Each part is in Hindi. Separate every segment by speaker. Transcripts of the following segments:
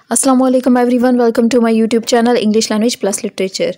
Speaker 1: अस्सलाम वालेकुम everyone, welcome to my YouTube channel English language plus literature.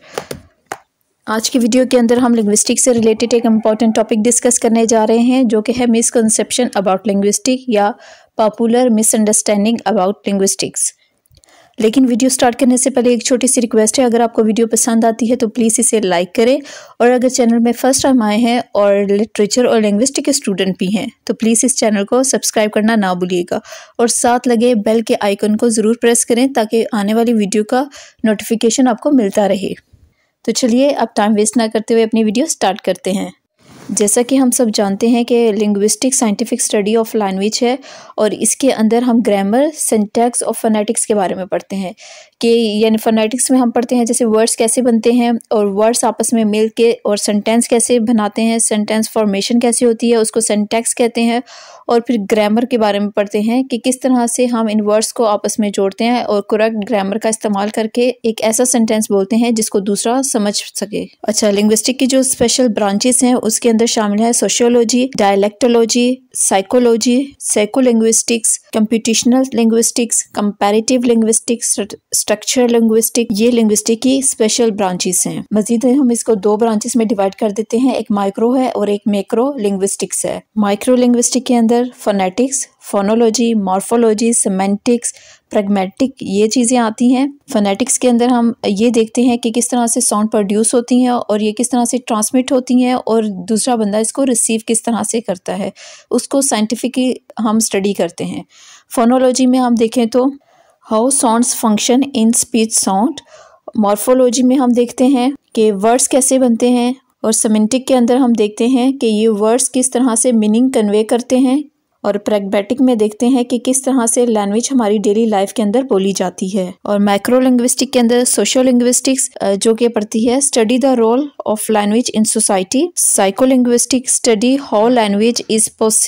Speaker 1: आज की वीडियो के अंदर हम लिंग्विस्टिक से रिलेटेड एक इम्पॉर्टेंट टॉपिक डिस्कस करने जा रहे हैं, जो कि है मिसकंसेप्शन अबाउट लिंग्विस्टिक या पॉपुलर मिसअंडरस्टैंडिंग अबाउट लिंग्विस्टिक्स। लेकिन वीडियो स्टार्ट करने से पहले एक छोटी सी रिक्वेस्ट है, अगर आपको वीडियो पसंद आती है तो प्लीज़ इसे लाइक करें, और अगर चैनल में फर्स्ट टाइम आए हैं और लिटरेचर और लिंग्विस्टिक के स्टूडेंट भी हैं तो प्लीज़ इस चैनल को सब्सक्राइब करना ना भूलिएगा, और साथ लगे बेल के आइकन को ज़रूर प्रेस करें ताकि आने वाली वीडियो का नोटिफिकेशन आपको मिलता रहे। तो चलिए अब टाइम वेस्ट ना करते हुए अपनी वीडियो स्टार्ट करते हैं। जैसा कि हम सब जानते हैं कि linguistic scientific study of language है, और इसके अंदर हम ग्रामर, सिंटैक्स और फोनेटिक्स के बारे में पढ़ते हैं कि यानी फोनेटिक्स में हम पढ़ते हैं जैसे वर्ड्स कैसे बनते हैं और वर्ड्स आपस में मिल के और सेंटेंस कैसे बनाते हैं, सेंटेंस फॉर्मेशन कैसे होती है, उसको सिंटैक्स कहते हैं। और फिर ग्रामर के बारे में पढ़ते हैं कि किस तरह से हम इन वर्ड्स को आपस में जोड़ते हैं और करेक्ट ग्रामर का इस्तेमाल करके एक ऐसा सेंटेंस बोलते हैं जिसको दूसरा समझ सके। अच्छा, लिंग्विस्टिक की जो स्पेशल ब्रांचेस हैं उसके अंदर शामिल है sociology, dialectology, psychology, psycholinguistics, computational linguistics, comparative linguistics, structure linguistic. ये लिंग्विस्टिक की स्पेशल ब्रांचेस हैं। मजीद हम इसको दो ब्रांचेस में डिवाइड कर देते हैं, एक माइक्रो है और एक मैक्रो लिंग्विस्टिक्स है। माइक्रो लिंग्विस्टिक के अंदर phonetics, phonology, morphology, semantics, pragmatic ये चीज़ें आती हैं। फोनेटिक्स के अंदर हम ये देखते हैं कि किस तरह से साउंड प्रोड्यूस होती हैं और ये किस तरह से ट्रांसमिट होती हैं और दूसरा बंदा इसको रिसीव किस तरह से करता है, उसको साइंटिफिकली हम स्टडी करते हैं। फोनोलॉजी में हम देखें तो how sounds function in speech sound. Morphology में हम देखते हैं कि वर्ड्स कैसे बनते हैं, और सेमेंटिक के अंदर हम देखते हैं कि ये वर्ड्स किस तरह से मीनिंग कन्वे करते हैं। और प्रैग्मेटिक में देखते हैं कि किस तरह से लैंग्वेज हमारी डेली लाइफ के अंदर बोली जाती है। और माइक्रो लिंग्विस्टिक के अंदर सोशल लिंग्विस्टिक्स जो कि पढ़ती है study the role of language in society. Psycholinguistic study how language is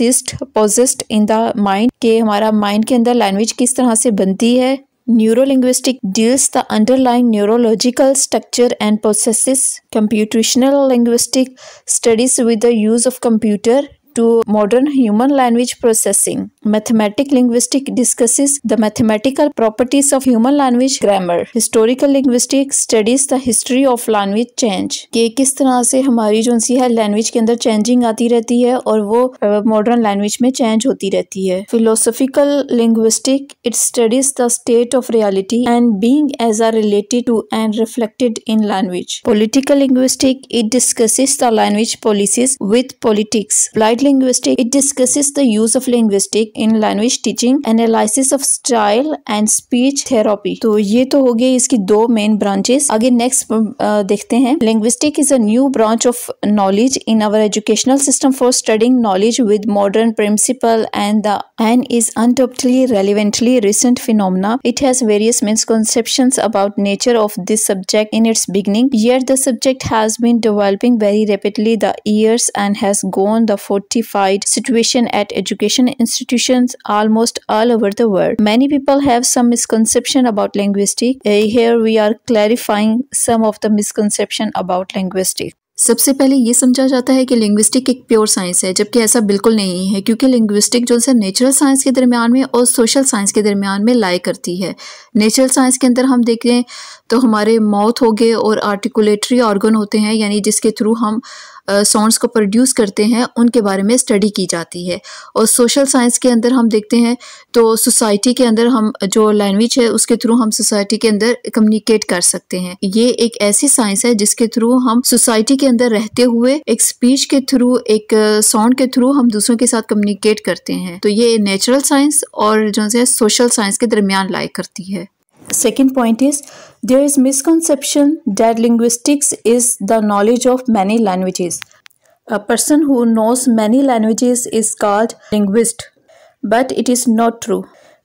Speaker 1: possessed in the mind, के हमारा माइंड के अंदर लैंग्वेज किस तरह से बनती है। Neurolinguistic deals the underlying neurological structure and processes. Computational linguistic studies with the use of computer to modern human language processing. Mathematic linguistic discusses the mathematical properties of human language grammar. Historical linguistic studies the history of language change, कि किस तरह से हमारी जो सी है लैंग्वेज के अंदर चेंजिंग आती रहती है और वो मॉडर्न लैंग्वेज में चेंज होती रहती है। Philosophical linguistic it studies the state of reality and being as are related to and reflected in language. Political linguistic it discusses the language policies with politics. Applied linguistic it discusses the use of linguistic in language teaching, analysis of style and speech therapy। तो ये तो हो गई इसकी दो मेन ब्रांचेस। आगे नेक्स्ट देखते हैं। Linguistic is a new branch of knowledge in our educational system for studying knowledge with modern principle and is undoubtedly relevantly recent phenomena. It has various misconceptions about nature of this subject in its beginning, yet the subject has been developing very rapidly the years and has gone the fortified situation at education institutions almost all over the world. Many people have some misconception about linguistics. Here we are clarifying some of the misconception about linguistics. सबसे पहले ये समझा जाता है कि लिंग्विस्टिक एक प्योर साइंस है, जबकि ऐसा बिल्कुल नहीं है, क्योंकि लिंग्विस्टिक जो है नेचुरल साइंस के दरमियान में और सोशल साइंस के दरमियान में लाई करती है। नेचुरल साइंस के अंदर हम देखें तो हमारे माउथ हो गए और आर्टिकुलेटरी ऑर्गन होते हैं, यानी जिसके थ्रू हम साउंड्स को प्रोड्यूस करते हैं, उनके बारे में स्टडी की जाती है। और सोशल साइंस के अंदर हम देखते हैं तो सोसाइटी के अंदर हम जो लैंग्वेज है उसके थ्रू हम सोसाइटी के अंदर कम्युनिकेट कर सकते हैं। ये एक ऐसी साइंस है जिसके थ्रू हम सोसाइटी के अंदर रहते हुए एक स्पीच के थ्रू, एक साउंड के थ्रू हम दूसरों के साथ कम्युनिकेट करते हैं। तो ये नेचुरल साइंस और जो है सोशल साइंस के दरमियान लाई करती है। Second point is there is misconception that linguistics is the knowledge of many languages. A person who knows many languages is called linguist, but it is not true.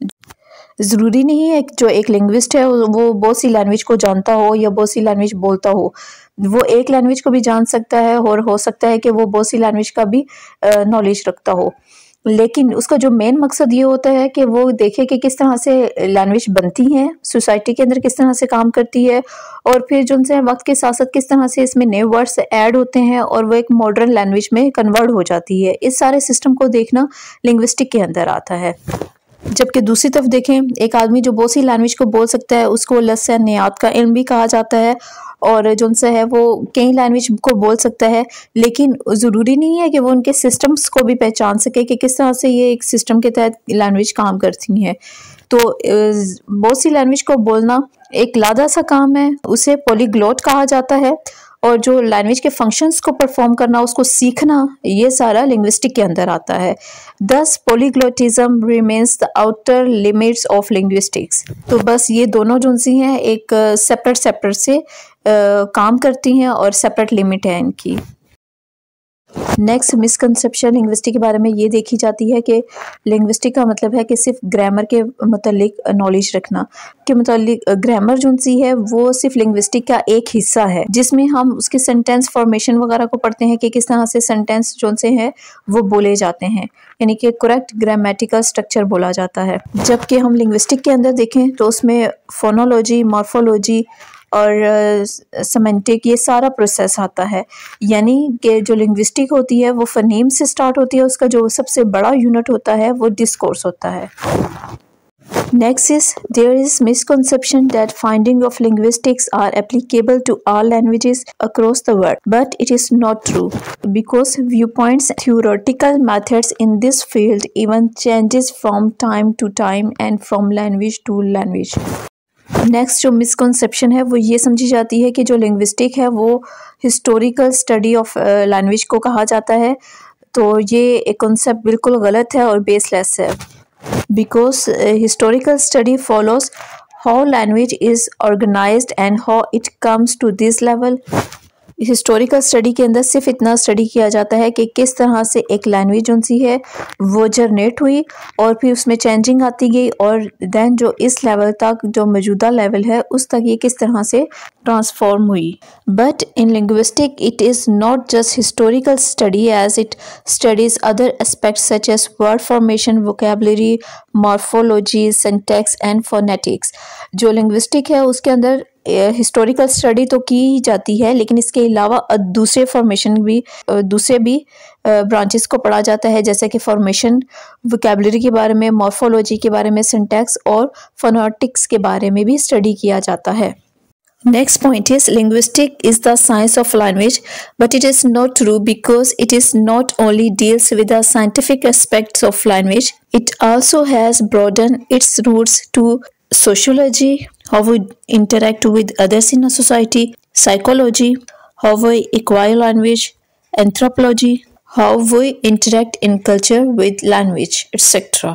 Speaker 1: ज़रूरी नहीं है जो एक लिंग्विस्ट है वो बहुत सी लैंग्वेज को जानता हो या बहुत सी लैंग्वेज बोलता हो। वो एक लैंग्वेज को भी जान सकता है और हो सकता है कि वो बहुत सी लैंग्वेज का भी नॉलेज रखता हो, लेकिन उसका जो मेन मकसद ये होता है कि वो देखे कि किस तरह से लैंग्वेज बनती है, सोसाइटी के अंदर किस तरह से काम करती है, और फिर जो उनसे वक्त के साथ साथ किस तरह से इसमें नए वर्ड्स ऐड होते हैं और वो एक मॉडर्न लैंग्वेज में कन्वर्ट हो जाती है। इस सारे सिस्टम को देखना लिंग्विस्टिक के अंदर आता है। जबकि दूसरी तरफ देखें, एक आदमी जो बहुत सी लैंग्वेज को बोल सकता है उसको लसानियात का इल्म भी कहा जाता है, और जो उनसे है वो कई लैंग्वेज को बोल सकता है, लेकिन ज़रूरी नहीं है कि वो उनके सिस्टम्स को भी पहचान सके कि किस तरह से ये एक सिस्टम के तहत लैंग्वेज काम करती हैं। तो बहुत सी लैंग्वेज को बोलना एक लादा सा काम है, उसे पॉलीग्लॉट कहा जाता है, और जो लैंग्वेज के फंक्शंस को परफॉर्म करना, उसको सीखना, ये सारा लिंग्विस्टिक के अंदर आता है। Thus polyglotism remains the outer limits of linguistics. तो बस ये दोनों जो सी हैं एक सेपरेट से काम करती हैं और सेपरेट लिमिट है इनकी। नेक्स्ट मिसकंसेप्शन लिंग्विस्टिक के बारे में ये देखी जाती है कि लिंग्विस्टिक का मतलब है कि सिर्फ ग्रामर के मतलब नॉलेज रखना, के मतलब ग्रामर जो सी है वो सिर्फ लिंग्विस्टिक का एक हिस्सा है, जिसमें हम उसके सेंटेंस फॉर्मेशन वगैरह को पढ़ते हैं कि किस तरह से सेंटेंस जो से हैं वो बोले जाते हैं, यानी कि करेक्ट ग्रामेटिकल स्ट्रक्चर बोला जाता है। जबकि हम लिंग्विस्टिक के अंदर देखें तो उसमें फोनोलॉजी, मॉर्फोलॉजी और सेमेंटिक, ये सारा प्रोसेस आता है। यानी कि जो लिंग्विस्टिक होती है वो फनीम से स्टार्ट होती है, उसका जो सबसे बड़ा यूनिट होता है वो डिस्कोर्स होता है। Next is there is misconception that findings of linguistics are applicable to all languages across the world, but it is not true because viewpoints, theoretical methods in this field even changes from time to time and from language to language. Next जो मिसकंसेप्शन है वो ये समझी जाती है कि जो लिंग्विस्टिक है वो हिस्टोरिकल स्टडी ऑफ लैंग्वेज को कहा जाता है, तो ये एक कॉन्सेप्ट बिल्कुल गलत है और बेसलेस है। Because historical study follows how language is organised and how it comes to this level. Historical study के अंदर सिर्फ इतना स्टडी किया जाता है कि किस तरह से एक लैंग्वेज जो सी है वो जनरेट हुई और फिर उसमें चेंजिंग आती गई, और देन जो इस लेवल तक जो मौजूदा लेवल है उस तक ये किस तरह से ट्रांसफॉर्म हुई। But in linguistic it is not just historical study as it studies other aspects such as word formation, vocabulary, morphology, syntax and phonetics. जो लिंग्विस्टिक है उसके अंदर हिस्टोरिकल स्टडी तो की ही जाती है, लेकिन इसके अलावा दूसरे फॉर्मेशन भी दूसरे भी ब्रांचेस को पढ़ा जाता है, जैसे कि फॉर्मेशन, वोकैबुलरी के बारे में, मॉर्फोलॉजी के बारे में, सिंटैक्स और फोनेटिक्स के बारे में भी स्टडी किया जाता है। Next point is linguistic is the science of language, but it is not true because it is not only deals with the scientific aspects of language, it also has broadened its roots to sociology, how we interact with others in a society, psychology, how we acquire language, anthropology, how we interact in culture with language, etc.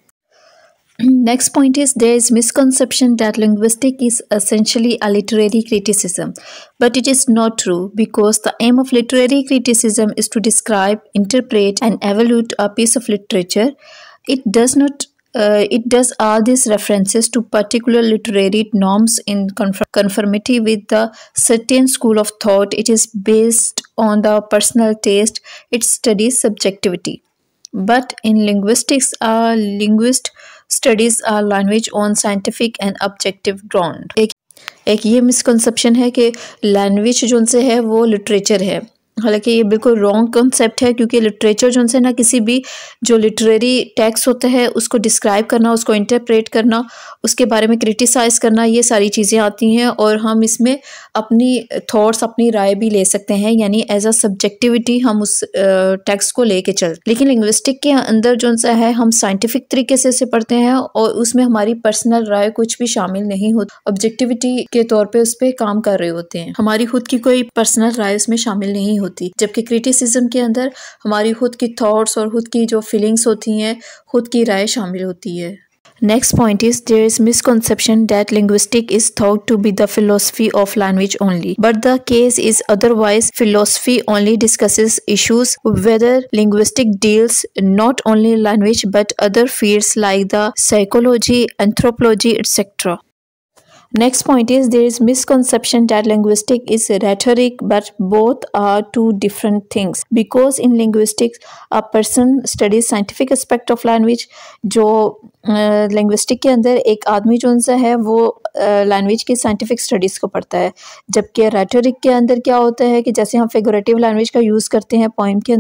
Speaker 1: Next point is there is misconception that linguistic is essentially a literary criticism, but it is not true because the aim of literary criticism is to describe, interpret and evaluate a piece of literature. It does all these references to particular literary norms in conformity with the certain school of thought. It is based on the personal taste. It studies subjectivity. But in linguistics, a linguist studies a language on scientific and objective ground. एक ये मिसकंसेप्शन है कि लैंग्वेज जो से है वो लिटरेचर है, हालांकि ये बिल्कुल रॉन्ग कॉन्सेप्ट है, क्योंकि लिटरेचर जो से ना किसी भी जो लिटरेरी टेक्स्ट होता है उसको डिस्क्राइब करना, उसको इंटरप्रेट करना, उसके बारे में क्रिटिसाइज़ करना, ये सारी चीज़ें आती हैं और हम इसमें अपनी थॉट्स, अपनी राय भी ले सकते हैं, यानी एज अ सब्जेक्टिविटी हम उस टेक्स्ट को लेके चलते। लेकिन लिंग्विस्टिक के अंदर जो सा है हम साइंटिफिक तरीके से इसे पढ़ते हैं और उसमें हमारी पर्सनल राय कुछ भी शामिल नहीं होती, ऑब्जेक्टिविटी के तौर पर उस पर काम कर रहे होते हैं, हमारी खुद की कोई पर्सनल राय उसमें शामिल नहीं होती। जबकि क्रिटिसिज्म के अंदर हमारी खुद की थॉट्स और खुद की जो फीलिंग्स होती हैं, खुद की राय शामिल होती है। Next point is there is misconception that linguistic is thought to be the philosophy of language only, but the case is otherwise. Philosophy only discusses issues, whether linguistic deals not only language but other fields like the psychology, anthropology, etc. Next point is there is misconception that linguistic is rhetoric, but both are two different things. Because in linguistics, a person studies scientific aspect of language. जो linguistic के अंदर एक आदमी जो सा है वो लैंग्वेज की साइंटिफिक स्टडीज़ को पढ़ता है, जबकि रेटोरिक के अंदर क्या होता है कि जैसे हम फिगरेटिव लैंग्वेज का यूज़ करते हैं पोइम के अंदर,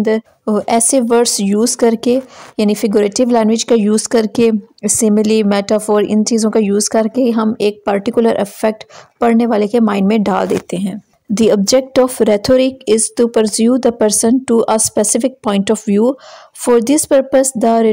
Speaker 1: ऐसे वर्ड्स यूज़ करके, यानी फिगरेटिव लैंग्वेज का यूज़ करके, सिमिली, मेटाफोर, इन चीज़ों का यूज़ करके हम एक पर्टिकुलर इफेक्ट पढ़ने वाले के माइंड में डाल देते हैं। The object of rhetoric is to pursue the person to a specific point of view. For this purpose,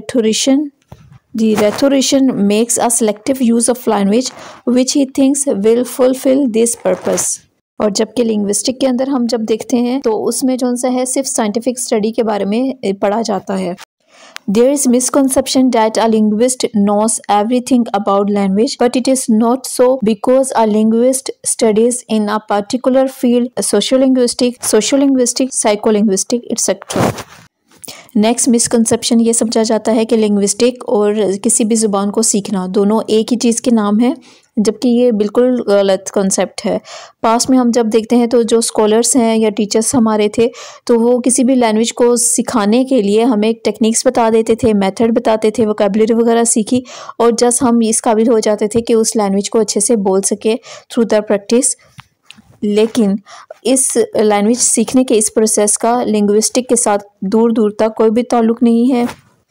Speaker 1: the rhetorician makes a selective use of language which he thinks will fulfill this purpose. और जबकि लिंग्विस्टिक के अंदर हम जब देखते हैं तो उसमें जो सा है सिर्फ साइंटिफिक स्टडी के बारे में पढ़ा जाता है। There is misconception that a linguist knows everything about language, but it is not so because a linguist studies in a particular field, sociolinguistic, psycholinguistic, etc. Next misconception ये समझा जाता है कि लिंग्विस्टिक और किसी भी ज़ुबान को सीखना दोनों एक ही चीज़ के नाम है, जबकि ये बिल्कुल गलत कॉन्सेप्ट है। पास्ट में हम जब देखते हैं तो जो स्कॉलर्स हैं या टीचर्स हमारे थे तो वो किसी भी लैंग्वेज को सिखाने के लिए हमें एक टेक्निक्स बता देते थे, मेथड बताते थे, वोकैबुलरी वगैरह सीखी और जस्ट हम इस काबिल हो जाते थे कि उस लैंग्वेज को अच्छे से बोल सके थ्रू द प्रैक्टिस। लेकिन इस लैंग्वेज सीखने के इस प्रोसेस का लिंग्विस्टिक के साथ दूर दूर तक कोई भी ताल्लुक़ नहीं है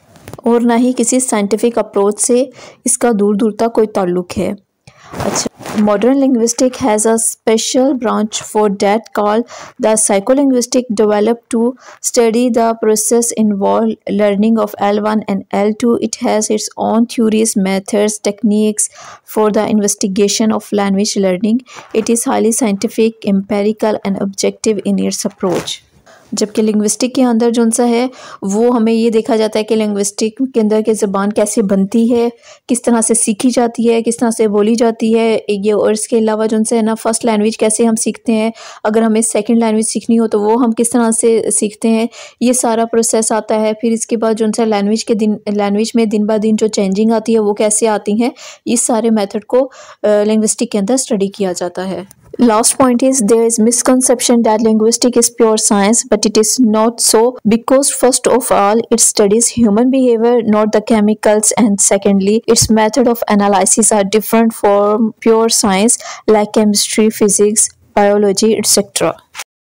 Speaker 1: और ना ही किसी साइंटिफिक अप्रोच से इसका दूर दूर तक कोई ताल्लुक़ है। अच्छा, modern linguistic has a special branch for that called the psycholinguistic, developed to study the process involved learning of L1 and L2. It has its own theories, methods, techniques for the investigation of language learning. It is highly scientific, empirical and objective in its approach. जबकि लिंग्विस्टिक के अंदर जो सा है वो हमें ये देखा जाता है कि लिंग्विस्टिक के अंदर की ज़बान कैसे बनती है, किस तरह से सीखी जाती है, किस तरह से बोली जाती है ये, और इसके अलावा जो है ना फर्स्ट लैंग्वेज कैसे हम सीखते हैं, अगर हमें सेकंड लैंग्वेज सीखनी हो तो वो हम किस तरह से सीखते हैं, ये सारा प्रोसेस आता है। फिर इसके बाद जो सा लैंग्वेज में दिन ब दिन जो चेंजिंग आती है वो कैसे आती हैं, इस सारे मेथड को लिंग्विस्टिक के अंदर स्टडी किया जाता है। Last point is there is misconception that linguistic is pure science, but it is not so because first of all it studies human behavior, not the chemicals, and secondly its method of analysis are different from pure science like chemistry, physics, biology, etc.